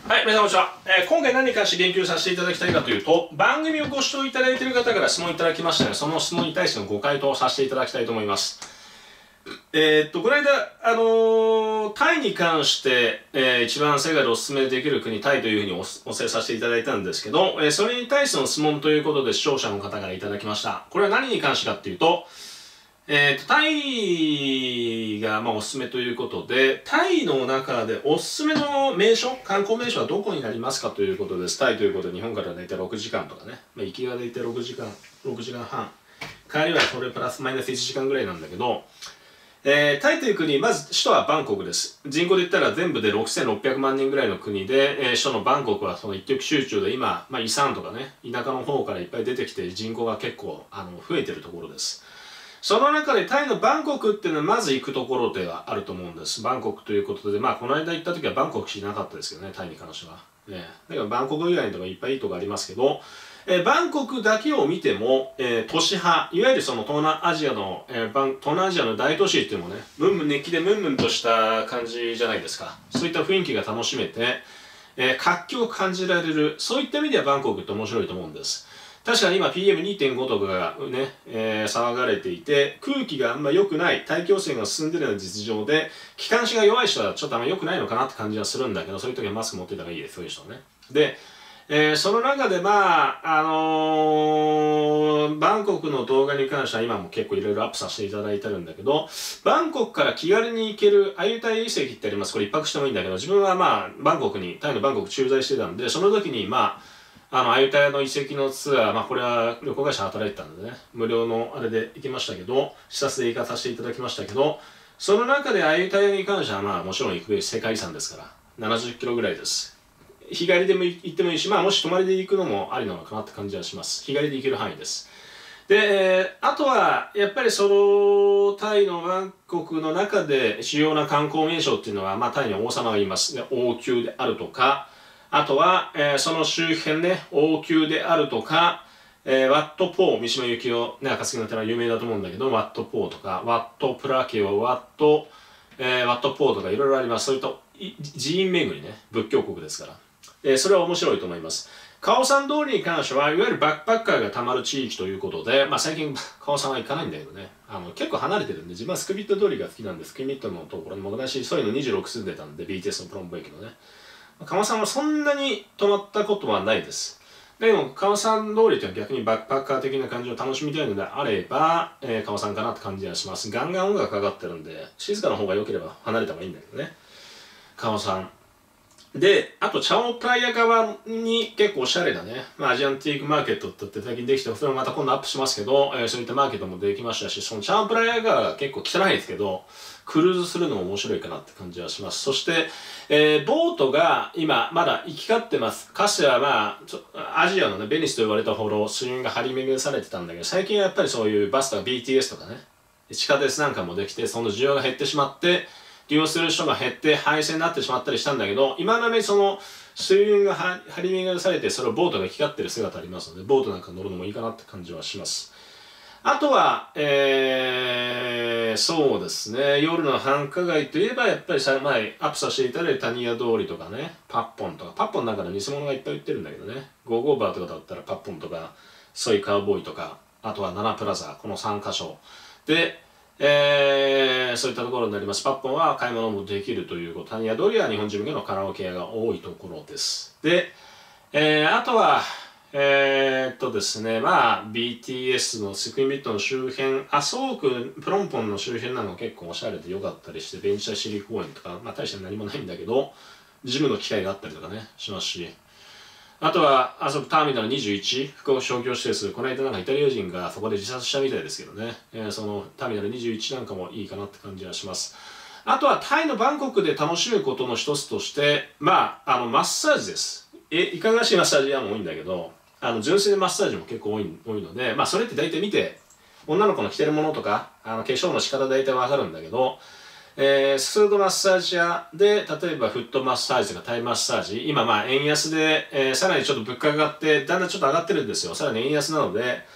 はい、皆さんこんにちは。今回何に関して言及させていただきたいかというと、番組をご視聴いただいている方から質問いただきましたので、その質問に対してのご回答をさせていただきたいと思います。この間、タイに関して、一番世界でお勧めできる国、タイというふうにお伝えさせていただいたんですけど、それに対しての質問ということで視聴者の方からいただきました。これは何に関してかっていうと、タイがおすすめということで、タイの中でおすすめの名所、観光名所はどこになりますかということです。タイということで、日本から大体6時間とかね。行きが大体6時間半。帰りはそれプラスマイナス1時間ぐらいなんだけど、タイという国、まず首都はバンコクです。人口で言ったら全部で6600万人ぐらいの国で、首都のバンコクはその一極集中で今、イサンとかね、田舎の方からいっぱい出てきて人口が結構増えてるところです。その中でタイのバンコクっていうのはまず行くところではあると思うんです。バンコクということで、この間行った時はバンコクしなかったですけどね、タイに関しては。だからバンコク以外のとこいっぱいいいとこありますけど、バンコクだけを見ても、都市派、いわゆるその東南アジアの、東南アジアの大都市っていうのもね、熱気でムンムンとした感じじゃないですか。そういった雰囲気が楽しめて、活気を感じられる、そういった意味ではバンコクって面白いと思うんです。確かに今 PM2.5 とかがね、騒がれていて、空気があんま良くない、大気汚染が進んでるような実情で、気管支が弱い人はちょっとあんま良くないのかなって感じはするんだけど、そういう時はマスク持ってた方がいいです、そういう人はね。で、その中でバンコクの動画に関しては今も結構いろいろアップさせていただいてるんだけど、バンコクから気軽に行けるアユタイ遺跡ってあります。これ一泊してもいいんだけど、自分はバンコクに、タイのバンコク駐在してたんで、その時にアユタヤの遺跡のツアー、これは旅行会社働いてたんでね、無料のあれで行きましたけど、視察で行かさせていただきましたけど、その中でアユタヤに関してはもちろん行くべき世界遺産ですから、70キロぐらいです。日帰りでも行ってもいいし、もし泊まりで行くのもありなのかなって感じはします。日帰りで行ける範囲です。で、あとは、やっぱりその、タイのバンコクの中で主要な観光名所っていうのは、タイには王様がいます。王宮であるとか、あとは、その周辺ね、王宮であるとか、ワットポー、三島由紀夫、ね、暁の寺は有名だと思うんだけど、ワットポーとか、ワットプラケオ、ワットポーとかいろいろあります。そういった寺院巡りね、仏教国ですから。それは面白いと思います。カオサン通りに関しては、いわゆるバックパッカーがたまる地域ということで、最近カオサンは行かないんだけどね、結構離れてるんで、自分はスクビット通りが好きなんで、スクビットのところにも私、そういうの26住んでたんで、BTS のプロンボ駅のね。カオサンはそんなに泊まったことはないです。でも、カオサン通りというのは逆にバックパッカー的な感じを楽しみたいのであれば、カオサンかなって感じがします。ガンガン音楽かかってるんで、静かな方が良ければ離れた方がいいんだけどね。カオサン。で、あと、チャオプライア側に結構おしゃれなね、アジアンティークマーケットって最近できて、それもまた今度アップしますけど、そういったマーケットもできましたし、そのチャオプライア側が結構汚いですけど、クルーズするのも面白いかなって感じはします。そして、ボートが今まだ行き交ってます。かつてはアジアのね、ベニスと言われたほど水運が張り巡らされてたんだけど、最近はやっぱりそういうバスとか BTS とかね、地下鉄なんかもできて、その需要が減ってしまって、利用する人が減って廃線になってしまったりしたんだけど、今のね、その水運が張り巡らされて、それをボートが行き交ってる姿ありますので、ボートなんか乗るのもいいかなって感じはします。あとは、そうですね、夜の繁華街といえば、やっぱり前アップさせていただいたタニヤ通りとかね、パッポンとか、パッポンなんかの偽物がいっぱい売ってるんだけどね、ゴーゴーバーとかだったらパッポンとか、ソイカウボーイとか、あとはナナプラザ、この3カ所で、そういったところになります。パッポンは買い物もできるということ。タニヤ通りは日本人向けのカラオケ屋が多いところです。で、あとは、ですね、BTS のスクイミットの周辺、すごくプロンポンの周辺なの結構おしゃれで良かったりして、ベンチャーシリ公園とか、大して何もないんだけど、ジムの機会があったりとかね、しますし、あとは、そこターミナル21、福岡商業施設、この間なんかイタリア人がそこで自殺したみたいですけどね、そのターミナル21なんかもいいかなって感じがします。あとはタイのバンコクで楽しむことの一つとして、マッサージです。いかがわしいマッサージ屋も多いんだけど、純粋なマッサージも結構多いので、それって大体見て、女の子の着てるものとか、化粧の仕方大体わかるんだけど、スードマッサージ屋で、例えばフットマッサージとかタイマッサージ、今円安で、さらにちょっと物価が上がって、だんだんちょっと上がってるんですよ。さらに円安なので、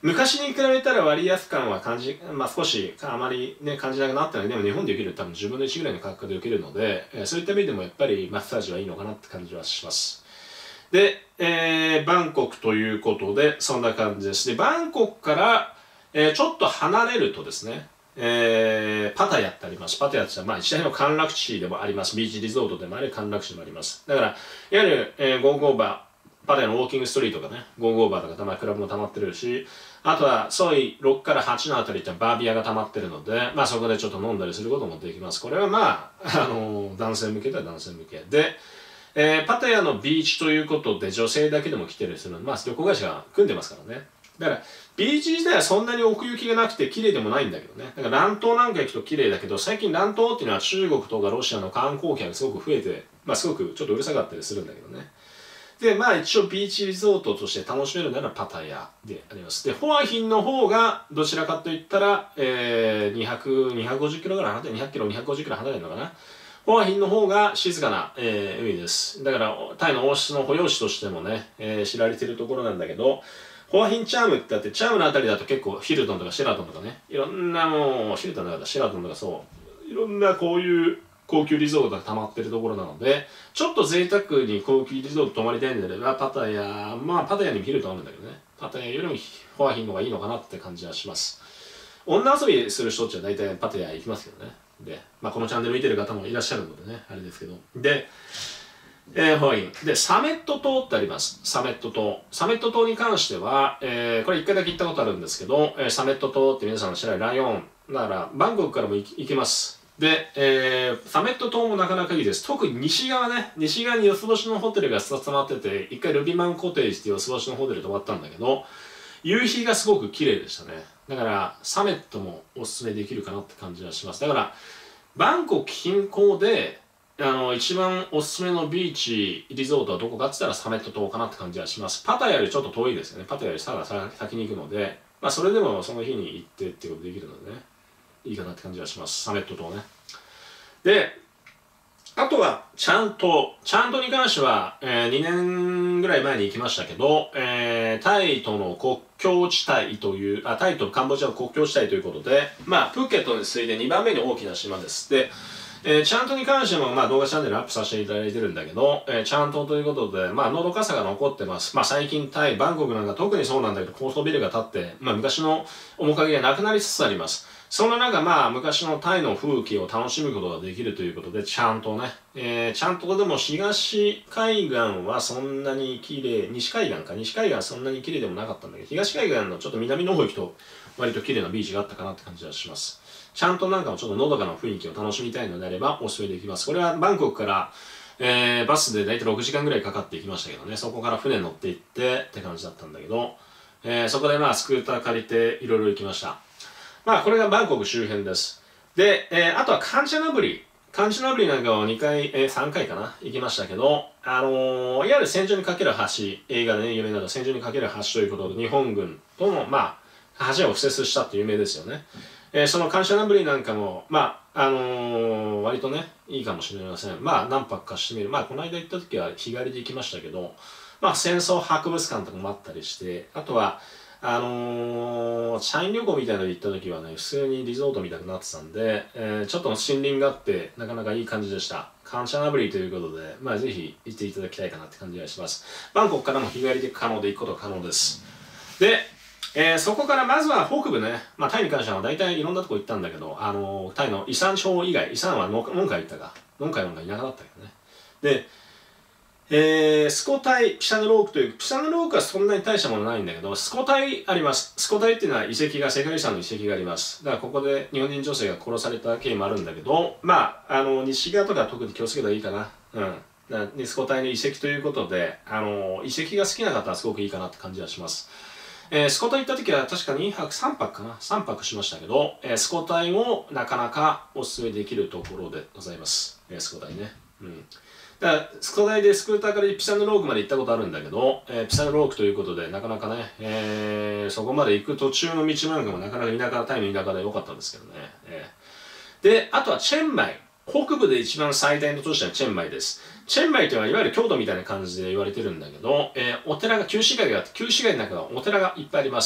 昔に比べたら割安感は少しあまりね、感じなくなったので、でも日本で受ける多分10分の1ぐらいの価格で受けるので、そういった意味でもやっぱりマッサージはいいのかなって感じはします。で、バンコクということで、そんな感じです。で、バンコクから、ちょっと離れるとですね、パタヤってあります。パタヤってまあ、一大の歓楽地でもあります。ビーチリゾートでもあり、歓楽地でもあります。だから、いわゆる、ゴーゴーバー、パタヤのウォーキングストリートとかね、ゴーゴーバーとかたまにクラブも溜まってるし、あとは、ソイ6から8のあたりってバービアが溜まってるので、まあそこでちょっと飲んだりすることもできます。これはまあ、男性向けでは男性向けで、パタヤのビーチということで女性だけでも来てるするので、まあ旅行会社が組んでますからね。だから、ビーチ自体はそんなに奥行きがなくて綺麗でもないんだけどね。だから南東なんか行くと綺麗だけど、最近南東っていうのは中国とかロシアの観光客がすごく増えて、まあすごくちょっとうるさかったりするんだけどね。で、まあ一応ビーチリゾートとして楽しめるならパタヤであります。で、ホアヒンの方がどちらかといったら、250キロぐらい離れて、200キロ、250キロ離れるのかな。ホアヒンの方が静かな、海です。だから、タイの王室の保養地としてもね、知られているところなんだけど、ホアヒンチャームってあって、チャームのあたりだと結構ヒルトンとかシェラトンとかね、いろんなもう、ヒルトンだからシェラトンとかそう、いろんなこういう高級リゾートが溜まってるところなので、ちょっと贅沢に高級リゾート泊まりたいんであれば、パタヤ、まあパタヤにもヒルトンあるんだけどね、パタヤよりもホアヒンの方がいいのかなって感じはします。女遊びする人っちは大体パタヤ行きますけどね。で、まあこのチャンネル見てる方もいらっしゃるのでね、あれですけど。で、ホアヒン。で、サメット島ってあります。サメット島。サメット島に関しては、これ一回だけ行ったことあるんですけど、サメット島って皆さん知らないライオン。だから、バンコクからも行けます。で、サメット島もなかなかいいです。特に西側ね、西側に四つ星のホテルが2つまってて、一回ルビマンコテージっていう四つ星のホテルで泊まったんだけど、夕日がすごく綺麗でしたね。だから、サメットもおすすめできるかなって感じがします。だから、バンコク近郊で、一番おすすめのビーチリゾートはどこかって言ったらサメット島かなって感じがします。パタヤよりちょっと遠いですよね。パタヤよりさら先に行くので、まあそれでもその日に行ってっていうことできるのでね、いいかなって感じがします。サメット島ね。で、あとは、チャン島に関しては、2年ぐらい前に行きましたけど、タイとの国境地帯という、タイとカンボジアの国境地帯ということで、まあ、プーケットに次いで2番目に大きな島です。で、チャン島に関しても、まあ、動画チャンネルアップさせていただいてるんだけど、チャン島ということで、まあ、のどかさが残ってます。まあ、最近タイ、バンコクなんか特にそうなんだけど、高層ビルが建って、まあ、昔の面影がなくなりつつあります。そんな中、まあ、昔のタイの風景を楽しむことができるということで、チャン島ね。チャン島でも東海岸はそんなに綺麗、西海岸はそんなに綺麗でもなかったんだけど、東海岸のちょっと南の方行くと、割と綺麗なビーチがあったかなって感じがします。ちゃんとなんかもちょっとのどかな雰囲気を楽しみたいのであればおすすめできます。これはバンコクから、バスで大体6時間ぐらいかかっていきましたけどね、そこから船乗って行ってって感じだったんだけど、そこでまあスクーター借りていろいろ行きました。まあこれがバンコク周辺です。で、あとはカンチャナブリなんかを2回、3回かな行きましたけど、いわゆる戦場にかける橋、映画でね、有名なのは戦場にかける橋ということで、日本軍との、まあ、橋を敷設したって有名ですよね。そのカンチャナブリなんかも、まあ、割とね、いいかもしれません。まあ、何泊かしてみる。まあ、この間行った時は日帰りで行きましたけど、まあ、戦争博物館とかもあったりして、あとは、社員旅行みたいなので行った時はね、普通にリゾートみたいになってたんで、ちょっと森林があって、なかなかいい感じでした。カンチャナブリということで、まあ、ぜひ行っていただきたいかなって感じがします。バンコクからも日帰りで可能で行くことが可能です。で、そこからまずは北部ね、まあ、タイに関しては大体いろんなとこ行ったんだけど、タイのイサン町以外、イサンはノンカイ行ったか、ノンカイなんか田舎だったけどね。で、スコタイ、ピサヌロークという、ピサヌロークはそんなに大したものないんだけど、スコタイあります。スコタイっていうのは遺跡が、世界遺産の遺跡があります。だからここで日本人女性が殺された経緯もあるんだけど、まあ、西側とか特に気をつけたらいいかな。うん。スコタイの遺跡ということで、遺跡が好きな方はすごくいいかなって感じはします。スコタイ行った時は確か2泊、3泊かな ?3 泊しましたけど、スコタイもなかなかお勧めできるところでございます。スコタイね。うん。だからスコタイでスクーターからピサヌロークまで行ったことあるんだけど、ピサヌロークということでなかなかね、そこまで行く途中の道なんかもなかなかタイの田舎で良かったんですけどね。で、あとはチェンマイ。北部で一番最大の都市はチェンマイです。チェンマイというのはいわゆる京都みたいな感じで言われてるんだけど、お寺が旧市街があって、旧市街の中はお寺がいっぱいあります。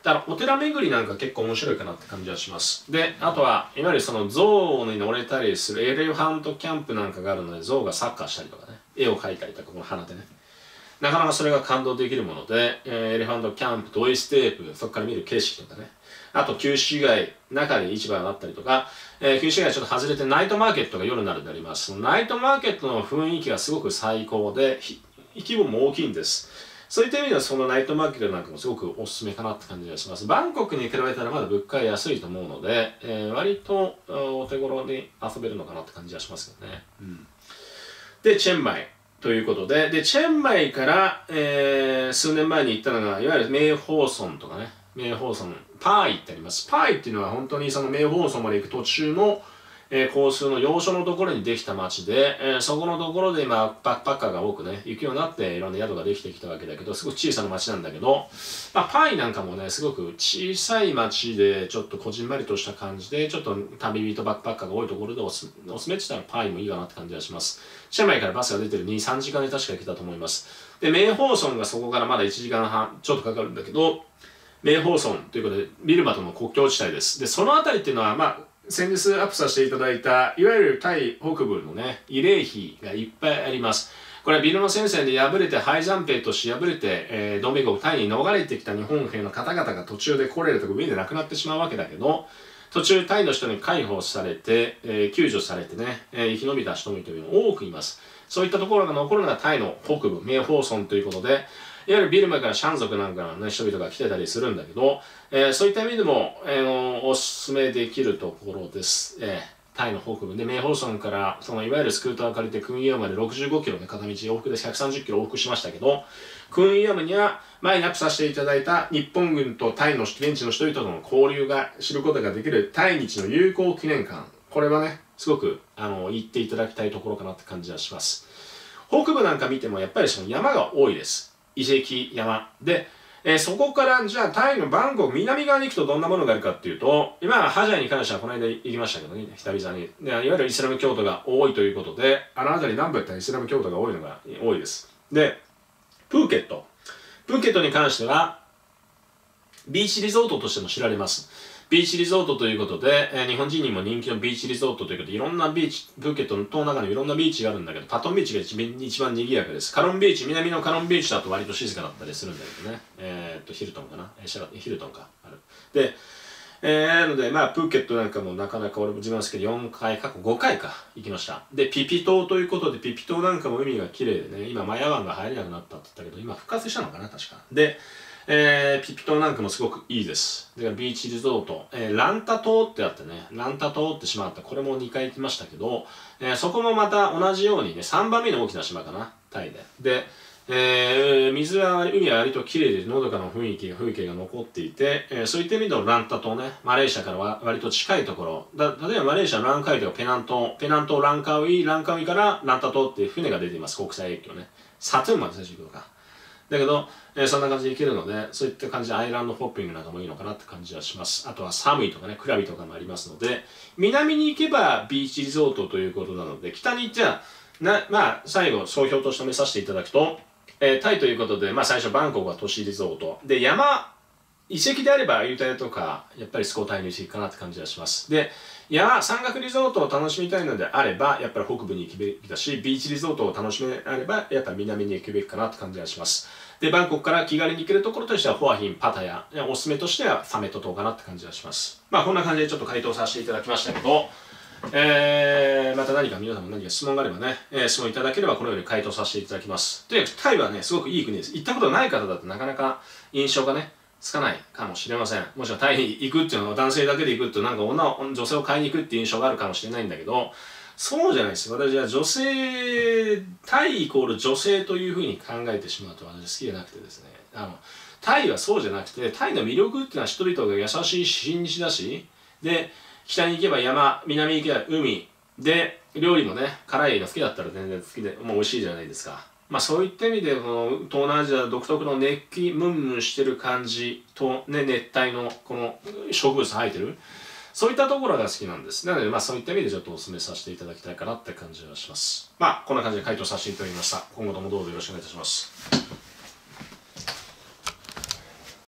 だからお寺巡りなんか結構面白いかなって感じはします。で、あとは、いわゆるその象に乗れたりするエレファントキャンプなんかがあるので、象がサッカーしたりとかね、絵を描いたりとか、この鼻でね。なかなかそれが感動できるもので、エレファントキャンプとオイステープ、そこから見る景色とかね。あと、旧市街、中で市場があったりとか、旧市街ちょっと外れてナイトマーケットが夜になるんであります。ナイトマーケットの雰囲気がすごく最高で、規模も大きいんです。そういった意味ではそのナイトマーケットなんかもすごくおすすめかなって感じがします。バンコクに比べたらまだ物価が安いと思うので、割とお手頃に遊べるのかなって感じがしますよね。で、チェンマイということで、チェンマイから、数年前に行ったのが、いわゆるメイホーソンとかね、メイホーソン、パーイってあります。パーイっていうのは本当にそのメイホーソンまで行く途中の交通の要所のところにできた町で、そこのところで今バックパッカーが多くね行くようになっていろんな宿ができてきたわけだけど、すごく小さな町なんだけど、パイなんかもねすごく小さい町でちょっとこじんまりとした感じで、ちょっと旅人バックパッカーが多いところでおすすめって言ったらパイもいいかなって感じがします。チェンマイからバスが出てる2、3時間で確か行けたと思います。で、メイホーソンがそこからまだ1時間半ちょっとかかるんだけど、メイホーソンということでビルマとの国境地帯です。で、その辺りっていうのは先日アップさせていただいたいわゆるタイ北部のね慰霊碑がいっぱいあります。これはビルマ戦線で敗れて敗残兵として敗れて、同盟国タイに逃れてきた日本兵の方々が途中でコレラとか海で亡くなってしまうわけだけど、途中タイの人に解放されて、救助されてね、生き延びた人も多くいます。そういったところが残るのがタイの北部メイホーソンということで、いわゆるビルマからシャン族なんかの、ね、人々が来てたりするんだけど、そういった意味でも、おすすめできるところです。タイの北部で、メイホーソンからそのいわゆるスクーターを借りてクンイヤムまで65キロの片道往復で130キロ往復しましたけど、クンイヤムには前にアップさせていただいた日本軍とタイの現地の人々との交流が知ることができるタイ日の友好記念館、これはねすごく行っていただきたいところかなって感じがします。北部なんか見てもやっぱりその山が多いです。遺跡山で、そこからじゃあタイのバンコク南側に行くとどんなものがあるかっていうと、今ハジャイに関してはこの間行きましたけどね、久々にでいわゆるイスラム教徒が多いということで、あの辺り南部ってイスラム教徒が多いのが多いです。で、プーケットに関してはビーチリゾートとしても知られます。ビーチリゾートということで、日本人にも人気のビーチリゾートということで、いろんなビーチ、プーケットの中にいろんなビーチがあるんだけど、パトンビーチが一番賑やかです。カロンビーチ、南のカロンビーチだと割と静かだったりするんだけどね。ヒルトンかな、ヒルトンか。ある。で、なので、プーケットなんかもなかなか俺も自分は好きで4回、過去5回か行きました。で、ピピ島ということで、ピピ島なんかも海が綺麗でね、今マヤ湾が入れなくなったって言ったけど、今復活したのかな、確か。で、ピピ島なんかもすごくいいです。で、ビーチリゾート、ランタ島ってあってね、ランタ島って島あって、これも2回行きましたけど、そこもまた同じようにね、3番目の大きな島かな、タイで。で、海は割と綺麗で、のどかな風景が残っていて、そういった意味でのランタ島ね、マレーシアからは割と近いところ、例えばマレーシアのランカウイとかペナン島、ランカウイからランタ島っていう船が出ています、国際駅をね。サトゥーンまで最初行くのか。だけど、そんな感じで行けるので、そういった感じでアイランドホッピングなんかもいいのかなって感じはします。あとは寒いとかね、クラビとかもありますので、南に行けばビーチリゾートということなので、北に行っちゃ最後、総評としてめさせていただくと、タイということで、最初バンコクは都市リゾート。で、遺跡であればアユタヤとか、やっぱりスコータイの遺跡かなって感じがします。で、山岳リゾートを楽しみたいのであれば、やっぱり北部に行くべきだし、ビーチリゾートを楽しめあれば、やっぱり南に行くべきかなって感じがします。で、バンコクから気軽に行けるところとしては、ホアヒン、パタヤ、おすすめとしてはサメット島かなって感じがします。こんな感じでちょっと回答させていただきましたけど、また何か皆さんも何か質問があればね、質問いただければこのように回答させていただきます。で、タイはね、すごくいい国です。行ったことない方だとなかなか印象がね、つかないかもしれません。もしくはタイに行くっていうのは男性だけで行くってなんか女性を買いに行くっていう印象があるかもしれないんだけど、そうじゃないです。私はタイイコール女性というふうに考えてしまうと私好きじゃなくてですね、タイはそうじゃなくて、タイの魅力っていうのは人々が優しい親日だし、で、北に行けば山、南に行けば海、で、料理もね、辛いの好きだったら全然好きで、もう美味しいじゃないですか。そういった意味で、この東南アジア独特の熱気ムンムンしてる感じと、ね、熱帯のこの植物生えてる、そういったところが好きなんです。なので、そういった意味でちょっとお勧めさせていただきたいかなって感じがします。こんな感じで回答させていただきました。今後ともどうぞよろしくお願いいたします。